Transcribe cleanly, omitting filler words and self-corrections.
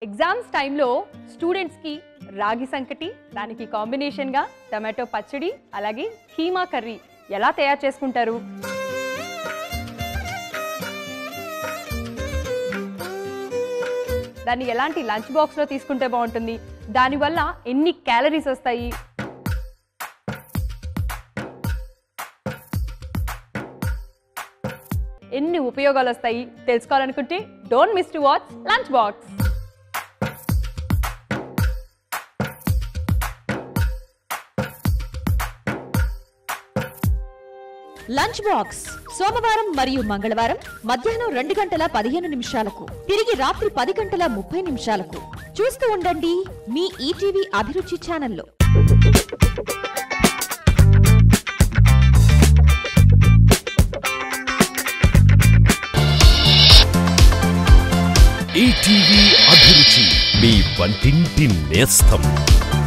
Exams టైంలో స్టూడెంట్స్కి రాగి సంకటి, దానికి కాంబినేషన్గా టమాటో పచ్చడి, అలాగే కీమా కర్రీ ఎలా తయారు చేసుకుంటారు? దాన్ని ఎలాంటి లంచ్ బాక్స్లో తీసుకుంటే బాగుంటుంది? దానివల్ల ఎన్ని క్యాలరీస్ వస్తాయి? ఎన్ని ఉపయోగాలు వస్తాయి తెలుసుకోవాలనుకుంటే don't miss to watch lunch box. Lunch box సోమవారం మరియు మంగళవారం మధ్యాహ్నం 2 గంటల 15 నిమిషాలకు, తిరిగి రాత్రి 10 గంటల 30 నిమిషాలకు. చూస్తూ ఉండండి మీ ఈటీవీ అభిరుచి ఛానల్లో. ఈటీవీ అభిరుచి, మీ వంటింటి నేస్తం.